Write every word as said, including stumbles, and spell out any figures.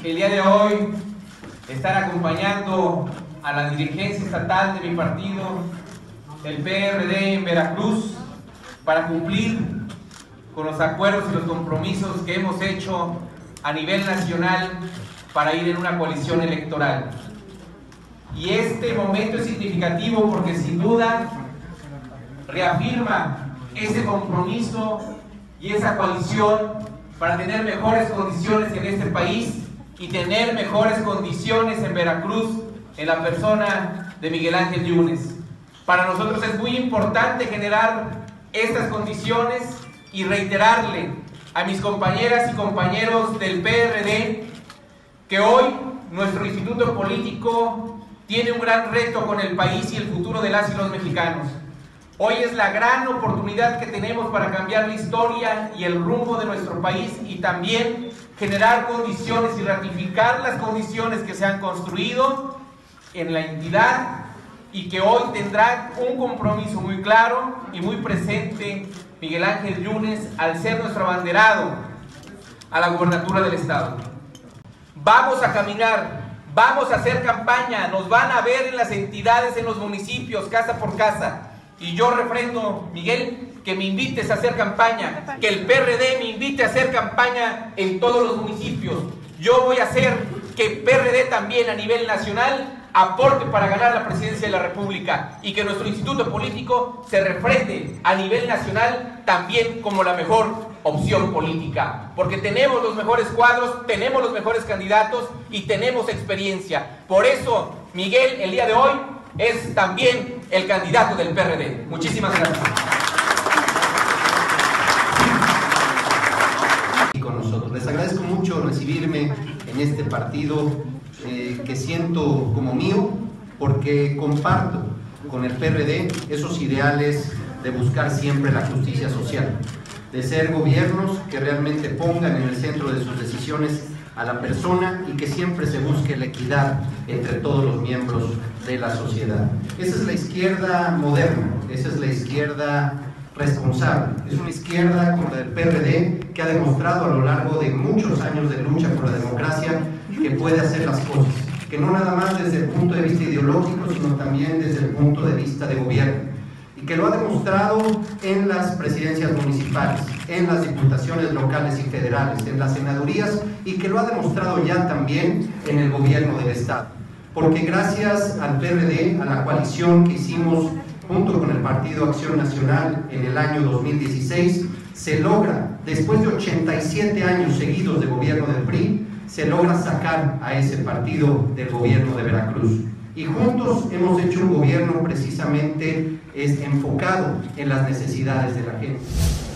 el día de hoy estar acompañando a la dirigencia estatal de mi partido, el P R D en Veracruz, para cumplir con los acuerdos y los compromisos que hemos hecho a nivel nacional para ir en una coalición electoral. Y este momento es significativo porque sin duda reafirma ese compromiso y esa coalición para tener mejores condiciones en este país y tener mejores condiciones en Veracruz en la persona de Miguel Ángel Yunes. Para nosotros es muy importante generar estas condiciones y reiterarle a mis compañeras y compañeros del P R D que hoy nuestro instituto político tiene un gran reto con el país y el futuro de las y los mexicanos. Hoy es la gran oportunidad que tenemos para cambiar la historia y el rumbo de nuestro país y también generar condiciones y ratificar las condiciones que se han construido en la entidad y que hoy tendrá un compromiso muy claro y muy presente Miguel Ángel Yunes al ser nuestro abanderado a la gubernatura del estado. Vamos a caminar, vamos a hacer campaña, nos van a ver en las entidades, en los municipios, casa por casa. Y yo refrendo, Miguel, que me invites a hacer campaña, que el P R D me invite a hacer campaña en todos los municipios. Yo voy a hacer que P R D también a nivel nacional aporte para ganar la presidencia de la República y que nuestro instituto político se refrende a nivel nacional también como la mejor opción política, porque tenemos los mejores cuadros, tenemos los mejores candidatos y tenemos experiencia. Por eso, Miguel, el día de hoy es también el candidato del P R D. Muchísimas gracias. Y con nosotros. Les agradezco mucho recibirme en este partido eh, que siento como mío, porque comparto con el P R D esos ideales de buscar siempre la justicia social, de ser gobiernos que realmente pongan en el centro de sus decisiones a la persona y que siempre se busque la equidad entre todos los miembros de la sociedad. Esa es la izquierda moderna, esa es la izquierda responsable, es una izquierda como la del P R D que ha demostrado a lo largo de muchos años de lucha por la democracia que puede hacer las cosas, que no nada más desde el punto de vista ideológico, sino también desde el punto de vista de gobierno, y que lo ha demostrado en las presidencias municipales, en las diputaciones locales y federales, en las senadurías, y que lo ha demostrado ya también en el gobierno del estado. Porque gracias al P R D, a la coalición que hicimos junto con el Partido Acción Nacional en el año dos mil dieciséis, se logra, después de ochenta y siete años seguidos de gobierno del P R I, se logra sacar a ese partido del gobierno de Veracruz. Y juntos hemos hecho un gobierno precisamente es enfocado en las necesidades de la gente.